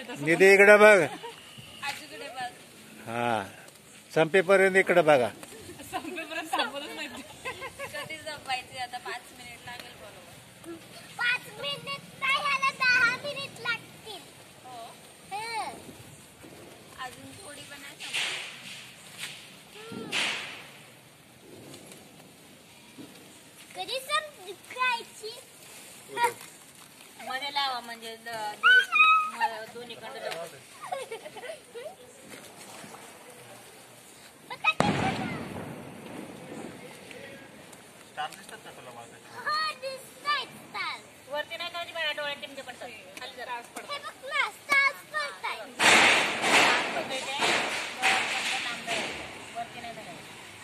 निधी इकडे बघ. आजूकडे बघ. हा संपेपर्यंत इकडे बघा. संपेपर्यंत थांबवलंच नाही. कधी जपायचे आता 5 मिनिट लागेल बरोबर. 5 मिनिट नाही याला 10 मिनिट लागतील. हो अजून थोडी पण नाही संपली. कधी संपायची मध्ये लावा म्हणजे दोन्ही कडे वरती नाही का माझ्या डोळ्यात टिमके पडतात. खाली जरा हे बघ ना स्टार्स पडताय. वरती नाही बघायचं.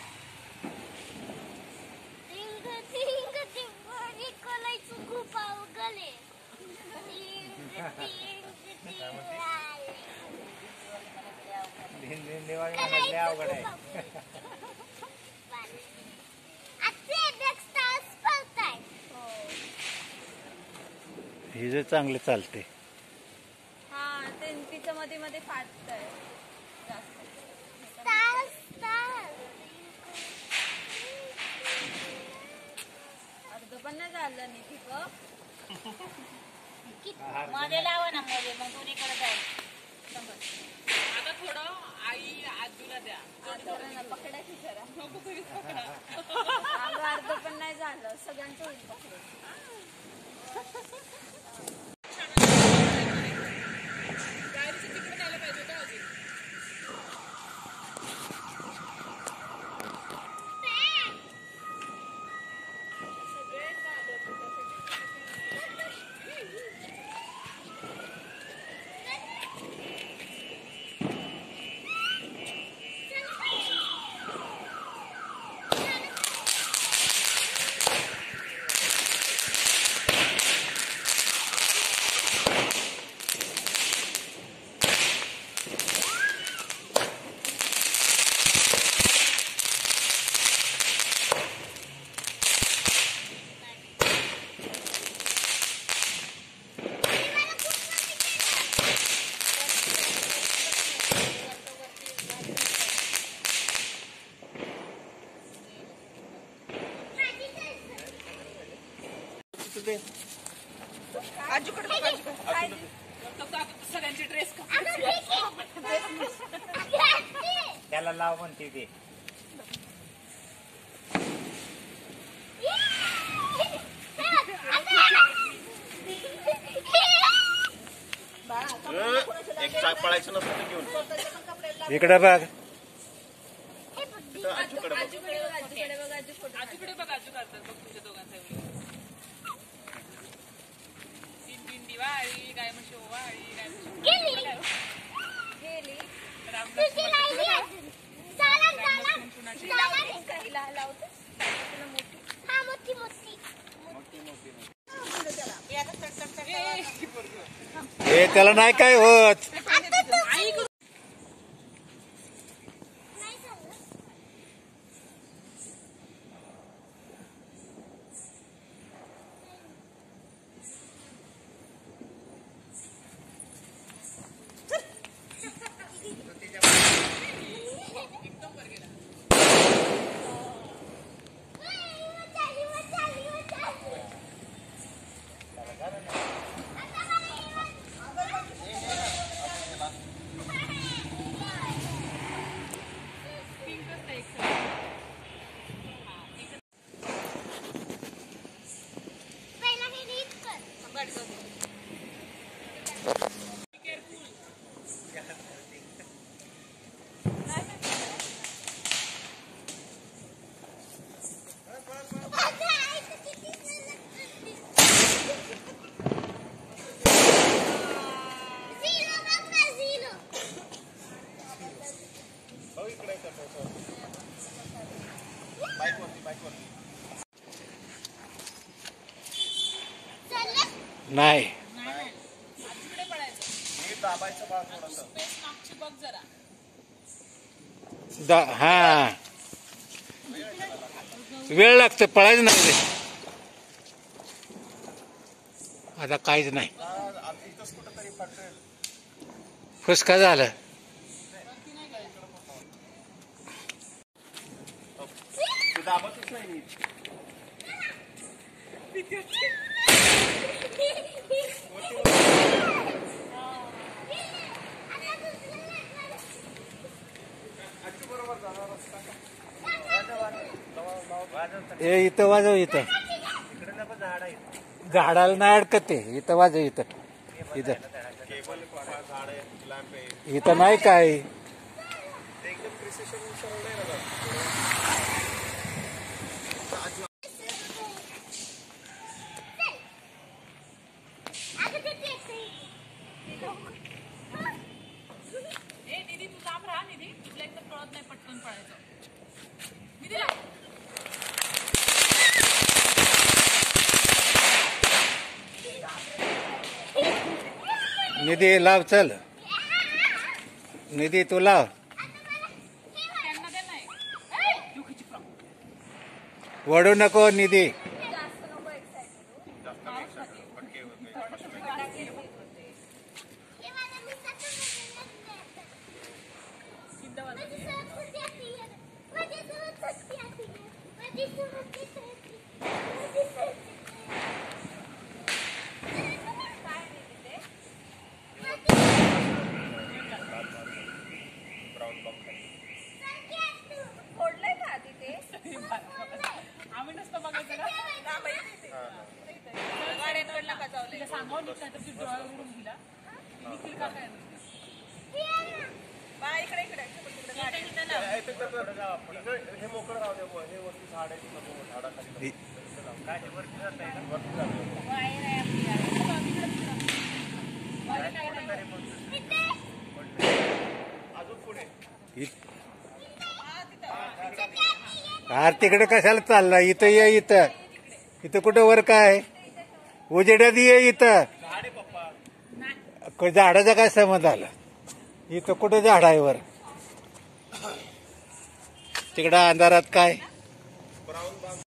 टिंग टिंग टिंग निकोलायचं खूप अवघड आहे. अवघड आहे. हे जे चांगले चालते. हा ते तिचं मध्ये मध्ये फाटत आहे जास्त. अर्ध पण नाही झालं नाही तिथं. मध्ये लावा ना मध्ये मग दोन्हीकडे जाईल. आता थोडं आई आजूला द्या. पकडायची जरा. अर्ध पण नाही झालं सगळ्यांचं होईल पकडून. सगळ्यांचे ड्रेस त्याला लाव म्हणते ते. पळायचं नसतं घेऊन इकडे बघ. आजूकडे बघ आजू काढतात बघ तुझ्या दोघांचा तीन दिवाळी काय म्हशी ओवाळी काय गेली हे त्याला नाही काय होत. नाही हा वेळ लागतो पळायचं नाही. आता काहीच नाही. फुसका झालं. तू दाबतच नाही नीट. ए इथं वाजव इथं. झाडाला नाही अडकत ते. इथं वाजव इथं. इथं केबल झाड आहे, लॅम्प आहे. इथं नाही काय. ते एकदम प्रिसिशन सरळ नाही राहत. ए निधी तू लांब राहा निधी तुला एकदम कळत नाही पटकन पळायचं निधीला निधी लाव चल. निधी तू लाव. त्यांना दे नाही तू खिची फ्रॉक. वडू नको निधी. आम्ही नसतं बघायचं का गाड्यांकडनं का चावलं तिला सांगावं नीट नाही तर ती डोळ्यावर उडून गेला निखिल का काय बा इकडे इकडे हे मोकळं राहू दे. हे वरती झाड आहे, समोर झाडाखाली काय हे वरती जात आहे ना, वरती जात आहे. अजून पुढे अरे तिकडे कशाला चालला. इथं ये. इथं इथं कुठं वर काय उजेड्यात ये. इथं झाड आहे पप्पा. झाडाचा काय समज आला. इथं कुठं झाड आहे वर. तिकडं अंधारात काय.